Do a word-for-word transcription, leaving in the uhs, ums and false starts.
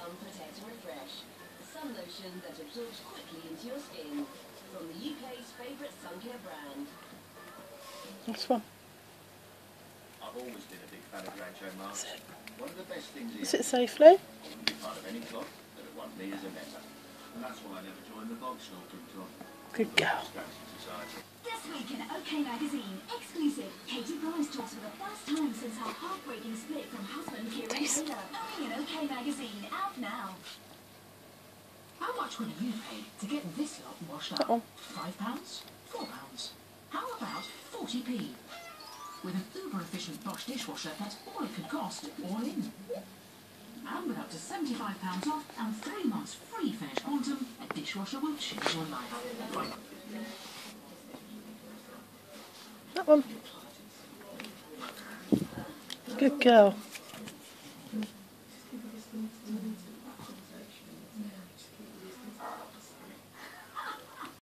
Sun Protect and Refresh. Sun lotion that absorbs quickly into your skin. From the U K's favourite sun care brand. That's one. I've always been a big fan of Rancho masks. One of the best things is Sit safely. I wouldn't be part of any club that would want me as a member. And that's why I never joined the bog snorkeling club. Good girl. This week in OK Magazine, exclusive, Katie Price talks for the first time since her heartbreaking split from husband Kieran Taylor. Only in OK Magazine, out now. How much would you pay to get this lot washed up? Uh -oh. Five pounds? Four pounds? How about forty p? With an uber-efficient Bosch dishwasher, that's all it could cost, all in. And with up to seventy-five pounds off and three months free finish quantum, a dishwasher will change your life. That one. Good girl.